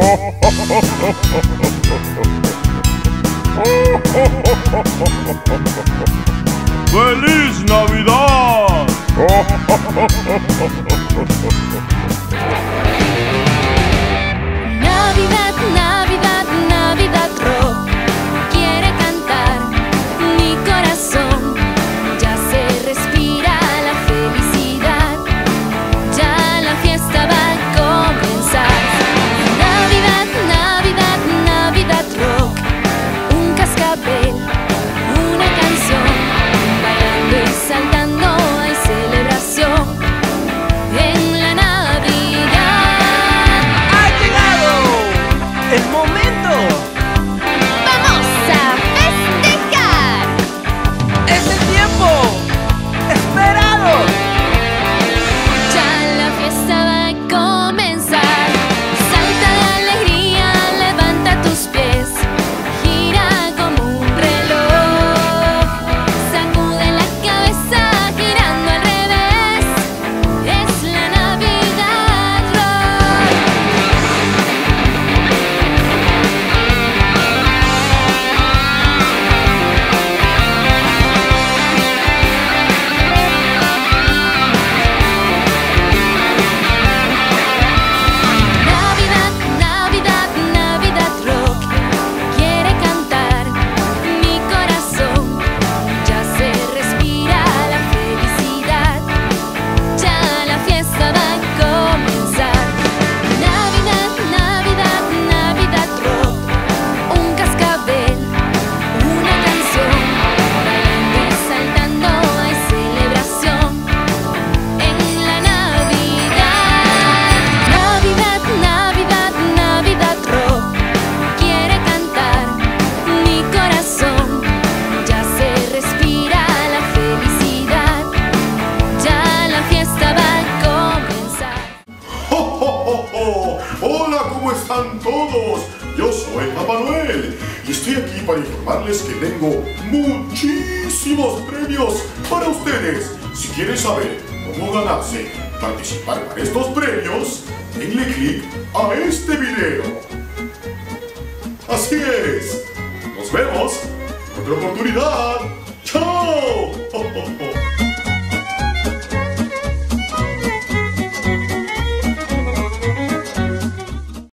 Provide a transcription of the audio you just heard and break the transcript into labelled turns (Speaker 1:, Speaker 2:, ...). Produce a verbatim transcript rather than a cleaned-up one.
Speaker 1: ¡Feliz Navidad!
Speaker 2: Navidad, Navidad, Navidad Rock quiere cantar mi corazón. Ya se respira la felicidad, ya la fiesta va a comenzar. Navidad, Navidad, Navidad Rock, un cascabel, una canción, bailando y saltando hay celebración en la Navidad.
Speaker 3: ¡Ha llegado el momento!
Speaker 2: ¡Vamos a festejar!
Speaker 3: ¡Es el tiempo esperado!
Speaker 2: Ya la fiesta va a comenzar. Salta de alegría, levanta tus pies, gira como un reloj, sacude la cabeza girando al revés. Es la Navidad Rock. Navidad, Navidad, Navidad Rock quiere cantar mi corazón. Ya se respira la felicidad, ya la fiesta va a comenzar. Navidad, Navidad, Navidad Rock, un cascabel, una canción, bailando y saltando hay celebración en la Navidad. Navidad, Navidad, Navidad Rock quiere cantar mi corazón. Ya se respira la felicidad, ya la fiesta va a comenzar.
Speaker 4: ¡Oh, oh, oh, oh! ¡Hola! ¿Cómo están todos? Yo soy Papá Noel y estoy aquí para informarles que tengo muchísimos premios para ustedes. Si quieren saber cómo ganarse, participar para estos premios, denle clic a este video. Así es. Nos vemos en otra oportunidad.